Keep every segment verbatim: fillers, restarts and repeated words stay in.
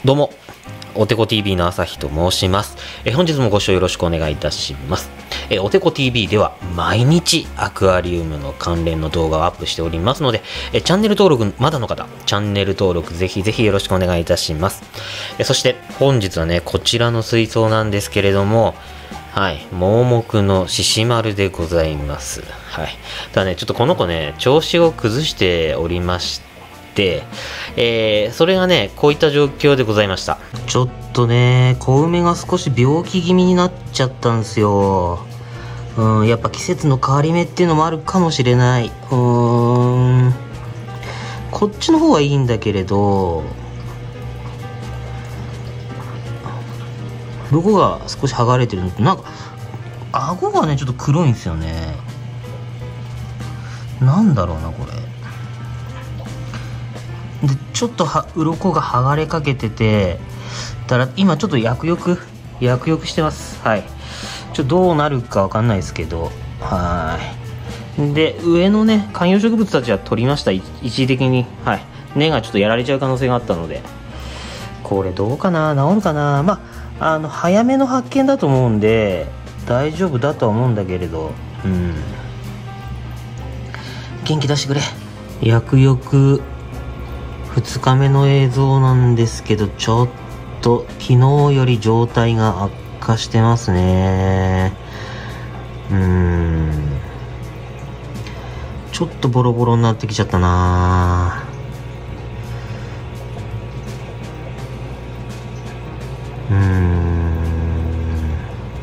どうも、おてこ ティービー の朝日と申します。え本日もご視聴よろしくお願いいたします。えおてこ ティービー では毎日アクアリウムの関連の動画をアップしておりますので、えチャンネル登録まだの方、チャンネル登録ぜひぜひよろしくお願いいたします。えそして本日はね、こちらの水槽なんですけれども、はい、盲目の獅子丸でございます。はい。ただね、ちょっとこの子ね、調子を崩しておりまして、で、えー、それがね、こういった状況でございました。ちょっとね、小梅が少し病気気味になっちゃったんですよ。うん、やっぱ季節の変わり目っていうのもあるかもしれない。うーん、こっちの方はいいんだけれど、鱗が少し剥がれてるのと、なんか顎がねちょっと黒いんですよね。なんだろうなこれで、ちょっとは鱗が剥がれかけてて、だから今ちょっと薬浴薬浴してます。はい、ちょっとどうなるかわかんないですけど、はいで上のね観葉植物たちは取りました、一時的に。はい、根がちょっとやられちゃう可能性があったので、これどうかな、治るかな。まああの早めの発見だと思うんで大丈夫だとは思うんだけれど、うん元気出してくれ。薬浴ふつかめの映像なんですけど、ちょっと昨日より状態が悪化してますね。うーんちょっとボロボロになってきちゃったな。うーん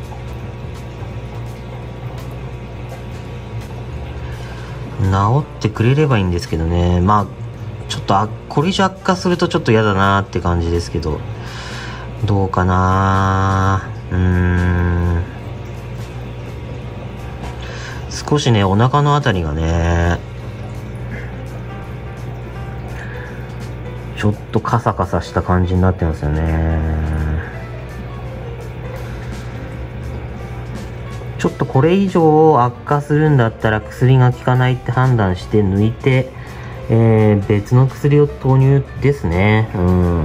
治ってくれればいいんですけどね。まあちょっとあこれ以上悪化するとちょっと嫌だなって感じですけど、どうかな。うーん少しねお腹のあたりがねちょっとカサカサした感じになってますよね。ちょっとこれ以上悪化するんだったら薬が効かないって判断して抜いて、えー、別の薬を投入ですね。うん。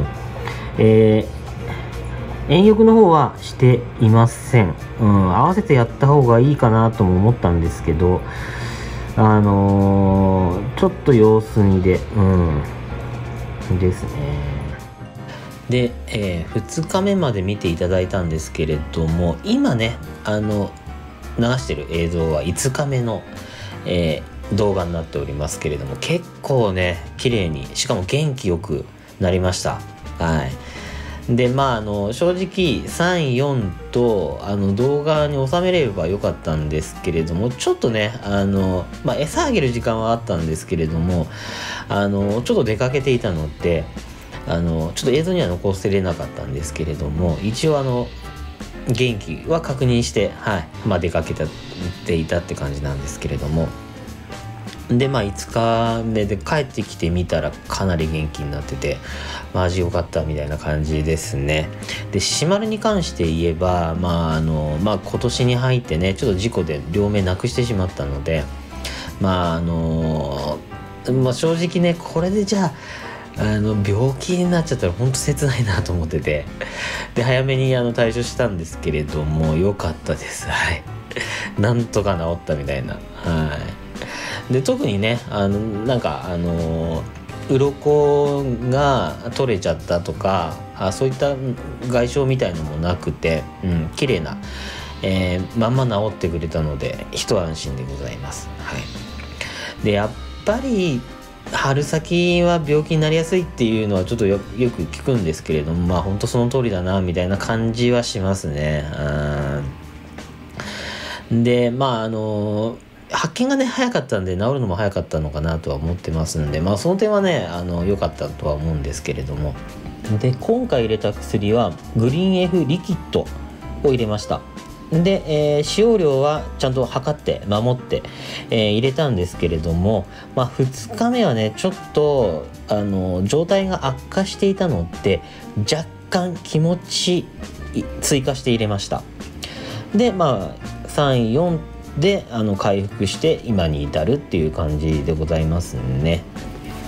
えー、遠浴の方はしていません。うん。合わせてやった方がいいかなとも思ったんですけど、あのー、ちょっと様子見で、うん。ですね。で、えー、ふつかめまで見ていただいたんですけれども、今ね、あの、流してる映像はいつかめの、えー、動画になっておりますけれども、結構ね綺麗に、しかも元気よくなりました。はいでまああの正直さん、よんとあの動画に収めれればよかったんですけれども、ちょっとねあの、まあ、餌あげる時間はあったんですけれども、あのちょっと出かけていたのであのちょっと映像には残せれなかったんですけれども、一応あの元気は確認して、はいまあ、出かけていたって感じなんですけれども、でまあいつかめで帰ってきてみたらかなり元気になってて、マジよかったみたいな感じですね。で獅子丸に関して言えば、まああのまあ今年に入ってねちょっと事故で両目なくしてしまったので、まああのまあ正直ねこれでじゃああの病気になっちゃったら本当切ないなと思ってて、で早めにあの対処したんですけれども良かったです。はいなんとか治ったみたいな。はいで特にねあのなんかあの鱗が取れちゃったとか、あそういった外傷みたいのもなくて、うん綺麗な、えー、まんま治ってくれたので一安心でございます。はいでやっぱり春先は病気になりやすいっていうのはちょっと よ, よく聞くんですけれども、まあ本当その通りだなみたいな感じはしますね。うんでまああの発見がね早かったんで治るのも早かったのかなとは思ってますんで、まあその点はねあの良かったとは思うんですけれども、で今回入れた薬はグリーン F リキッドを入れました。で、えー、使用量はちゃんと測って守って、えー、入れたんですけれども、まあ、ふつかめはねちょっとあの状態が悪化していたので若干気持ち追加して入れました。でまあさん、よんであの回復して今に至るっていう感じでございますね。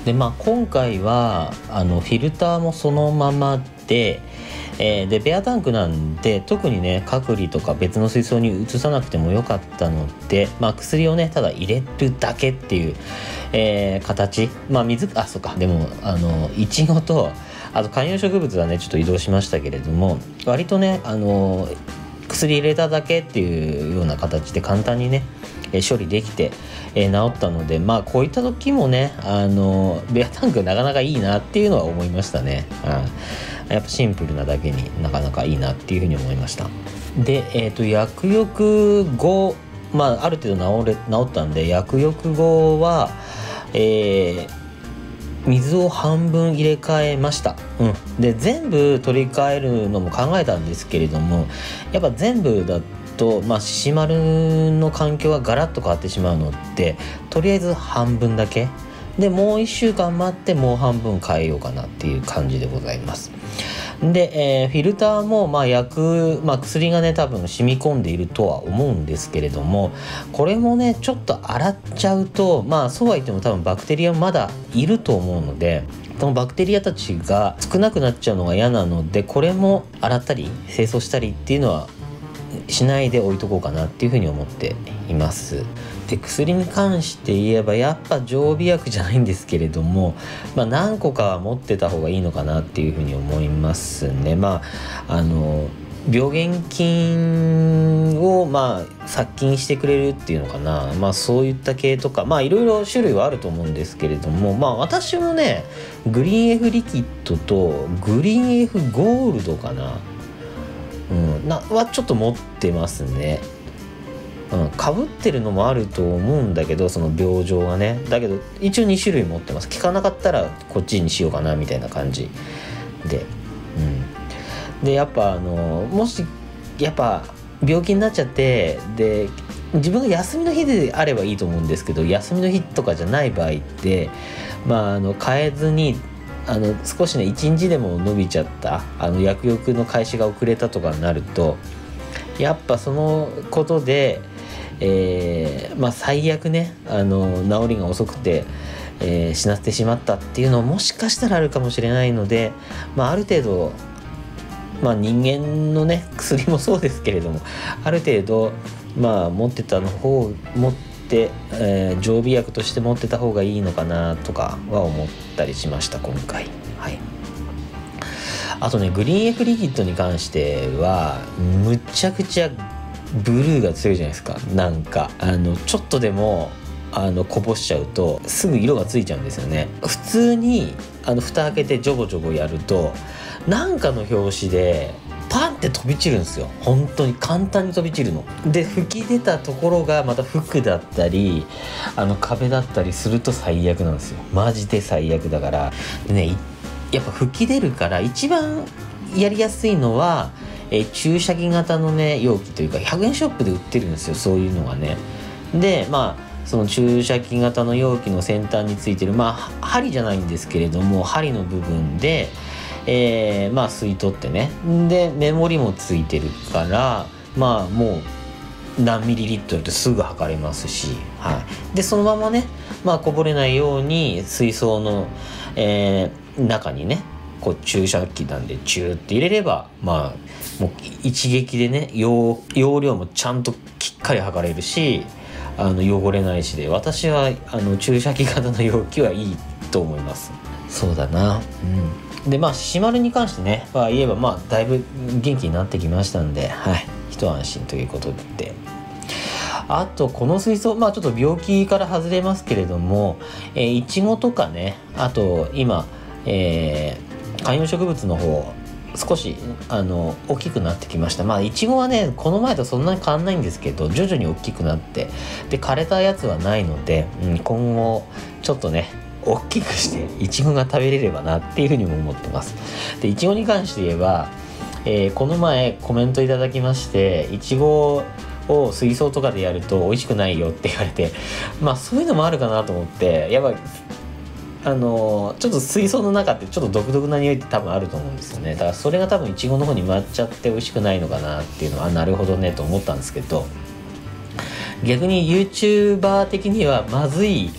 でまあ今回はあのフィルターもそのままで、えー、でベアタンクなんで特にね隔離とか別の水槽に移さなくてもよかったので、まあ、薬をねただ入れるだけっていう、えー、形。まあ水あそうかでもあのイチゴとあと観葉植物はねちょっと移動しましたけれども、割とねあの薬入れただけっていうような形で簡単にね処理できて、えー、治ったので、まあこういった時もねあのベアタンクなかなかいいなっていうのは思いましたね。うん、やっぱシンプルなだけになかなかいいなっていうふうに思いました。で、えーと、薬浴後、まあある程度治れ治ったんで薬浴後は、えー、水を半分入れ替えました。うん、で全部取り替えるのも考えたんですけれども、やっぱ全部だとまあ獅子丸の環境がガラッと変わってしまうので、とりあえず半分だけでもういっしゅうかん待ってもう半分変えようかなっていう感じでございます。で、えー、フィルターもまあ薬、まあ、薬がね多分染み込んでいるとは思うんですけれども、これもねちょっと洗っちゃうと、まあそうは言っても多分バクテリアまだいると思うので、このバクテリアたちが少なくなっちゃうのが嫌なので、これも洗ったり清掃したりっていうのはしないで置いとこうかなっていうふうに思っています。で薬に関して言えばやっぱ常備薬じゃないんですけれども、まあ、何個かは持ってた方がいいのかなっていうふうに思いますね。まああの病原菌をまあ殺菌してくれるっていうのかな、まあそういった系とかまあいろいろ種類はあると思うんですけれども、まあ私もねグリーン F リキッドとグリーン F ゴールドかな、うん、なはちょっと持ってますね。うん、かぶってるのもあると思うんだけど、その病状がね、だけど一応に種類持ってます。効かなかったらこっちにしようかなみたいな感じで、うん、でやっぱあのもしやっぱ病気になっちゃってで自分が休みの日であればいいと思うんですけど、休みの日とかじゃない場合ってまああの変えずにあの少しねいちにちでも伸びちゃったあの薬浴の開始が遅れたとかになると、やっぱそのことでえーまあ、最悪ねあの治りが遅くて、えー、死なせてしまったっていうのもしかしたらあるかもしれないので、まあ、ある程度、まあ、人間のね薬もそうですけれどもある程度、まあ、持ってたの方持って、えー、常備薬として持ってた方がいいのかなとかは思ったりしました今回。はい、あとねグリーン F リキッドに関してはむちゃくちゃブルーが強いじゃないですか。なんかあのちょっとでもあのこぼしちゃうとすぐ色がついちゃうんですよね。普通にあの蓋開けてジョボジョボやるとなんかの拍子でパンって飛び散るんですよ。本当に簡単に飛び散るので、吹き出たところがまた服だったりあの壁だったりすると最悪なんですよ。マジで最悪だから。でねやっぱ吹き出るから一番やりやすいのはえ注射器型のね容器というかひゃくえんショップで売ってるんですよ、そういうのがね。でまあその注射器型の容器の先端についてるまあ針じゃないんですけれども針の部分で、えー、まあ吸い取ってね、でメモリもついてるからまあもう何ミリリットルってすぐ測れますし、はい、でそのままね、まあ、こぼれないように水槽の、えー、中にねこう注射器なんでチューって入れればまあもう一撃でね 容, 容量もちゃんときっかり測れるしあの汚れないしで、私はあの注射器型の容器はいいと思います。そうだな、うん、でまあ獅子丸に関してね、まあ、言えばまあだいぶ元気になってきましたんで、はい、一安心ということで。あとこの水槽まあちょっと病気から外れますけれども、えー、イチゴとかね、あと今えー観葉植物の方少しあの大きくなってきました。まあイチゴはねこの前とそんなに変わんないんですけど徐々に大きくなってで枯れたやつはないので、うん、今後ちょっとね大きくしてイチゴが食べれればなっていうふうにも思ってます。でイチゴに関して言えば、えー、この前コメントいただきまして、イチゴを水槽とかでやると美味しくないよって言われて、まあそういうのもあるかなと思って、やっぱあのー、ちょっと水槽の中ってちょっと独特な匂いって多分あると思うんですよね。だからそれが多分イチゴの方に回っちゃって美味しくないのかなっていうのはなるほどねと思ったんですけど、逆に YouTuber 的にはまずい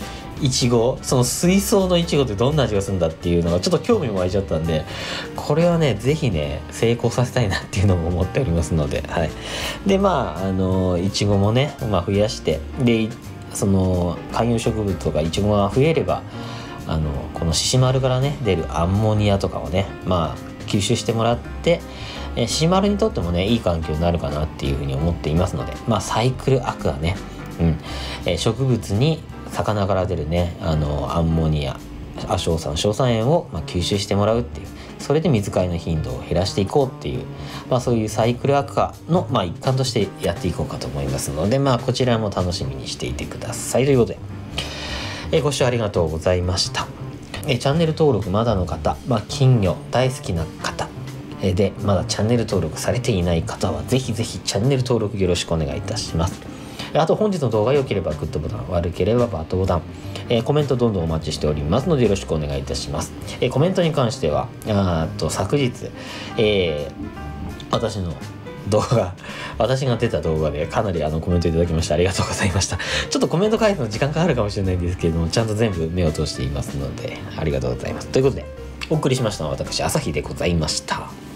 いちご、その水槽のいちごってどんな味がするんだっていうのがちょっと興味も湧いちゃったんで、これはねぜひね成功させたいなっていうのも思っておりますので、はい。でまああのいちごもね、まあ、増やして、でその観葉植物とかいちごが増えれば、あのこの獅子丸からね出るアンモニアとかをね、まあ吸収してもらって、獅子丸にとってもねいい環境になるかなっていうふうに思っていますので、まあサイクルアクアね、うん、えー、植物に魚から出るねあのアンモニア、亜硝酸硝酸塩を、まあ、吸収してもらうっていう、それで水替えの頻度を減らしていこうっていう、まあ、そういうサイクルアクアの、まあ、一環としてやっていこうかと思いますので、まあ、こちらも楽しみにしていてくださいということで、えー、ご視聴ありがとうございました。えー、チャンネル登録まだの方、まあ、金魚大好きな方でまだチャンネル登録されていない方はぜひぜひチャンネル登録よろしくお願いいたします。あと本日の動画良ければグッドボタン、悪ければバッドボタン、えー、コメントどんどんお待ちしておりますのでよろしくお願いいたします。えー、コメントに関してはあと昨日、えー、私の動画私が出た動画でかなりあのコメントいただきましてありがとうございました。ちょっとコメント返すの時間かかるかもしれないんですけれども、ちゃんと全部目を通していますのでありがとうございます。ということでお送りしましたのは私朝日でございました。